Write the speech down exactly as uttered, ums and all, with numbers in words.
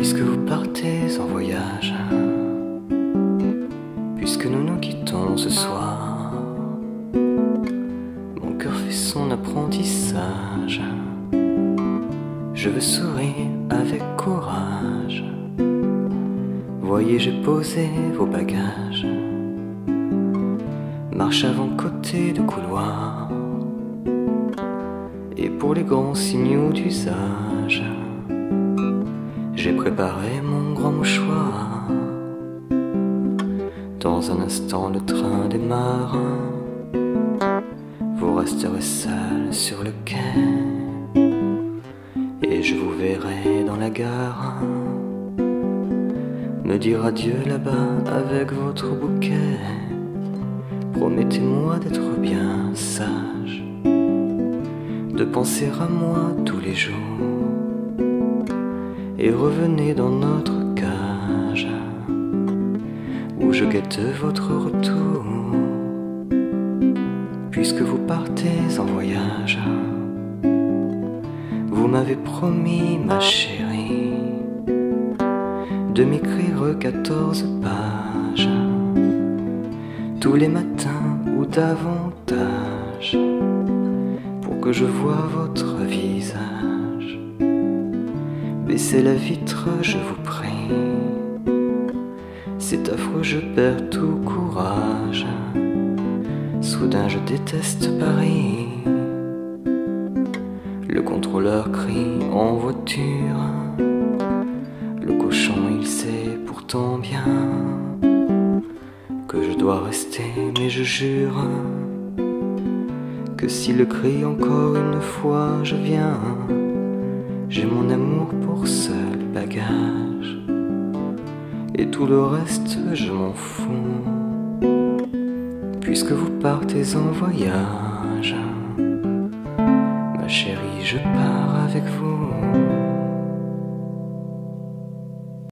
Puisque vous partez en voyage, puisque nous nous quittons ce soir, mon cœur fait son apprentissage. Je veux sourire avec courage. Voyez, j'ai posé vos bagages. Marche avant côté de couloir. Et pour les grands signaux d'usage, j'ai préparé mon grand mouchoir. Dans un instant le train démarre. Vous resterez seul sur le quai, et je vous verrai dans la gare me dire adieu là-bas avec votre bouquet. Promettez-moi d'être bien sage, de penser à moi tous les jours, et revenez dans notre cage où je guette votre retour. Puisque vous partez en voyage, vous m'avez promis, ma chérie, de m'écrire quatorze pages tous les matins ou davantage, pour que je voie votre visage. Baissez la vitre, je vous prie, c'est affreux, je perds tout courage. Soudain je déteste Paris. Le contrôleur crie en voiture. Le cochon il sait pourtant bien que je dois rester, mais je jure que s'il le crie encore une fois, je viens. J'ai mon amour pour seul bagage, et tout le reste je m'en fous. Puisque vous partez en voyage, ma chérie, je pars avec vous.